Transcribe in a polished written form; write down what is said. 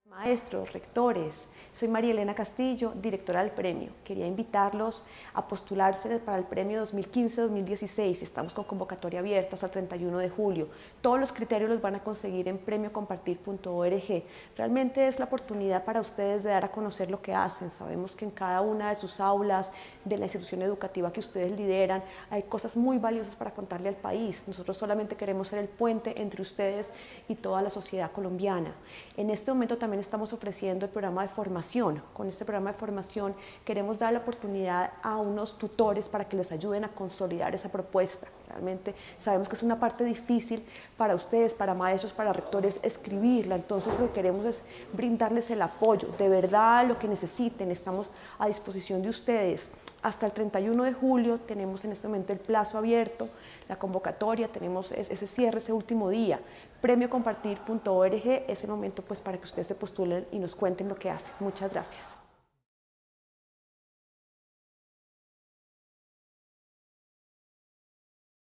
Maestros, rectores, soy María Elena Castillo, directora del premio. Quería invitarlos a postularse para el premio 2015-2016. Estamos con convocatoria abierta hasta el 31 de julio. Todos los criterios los van a conseguir en premiocompartir.org. Realmente es la oportunidad para ustedes de dar a conocer lo que hacen. Sabemos que en cada una de sus aulas, de la institución educativa que ustedes lideran, hay cosas muy valiosas para contarle al país. Nosotros solamente queremos ser el puente entre ustedes y toda la sociedad colombiana. En este momento también estamos ofreciendo el programa de formación. Con este programa de formación queremos dar la oportunidad a unos tutores para que les ayuden a consolidar esa propuesta. Realmente sabemos que es una parte difícil para ustedes, para maestros, para rectores, escribirla. Entonces lo que queremos es brindarles el apoyo, de verdad lo que necesiten. Estamos a disposición de ustedes. Hasta el 31 de julio tenemos en este momento el plazo abierto, la convocatoria, tenemos ese cierre, ese último día. Premiocompartir.org es el momento pues para que ustedes se postulen y nos cuenten lo que hacen. Muchas gracias.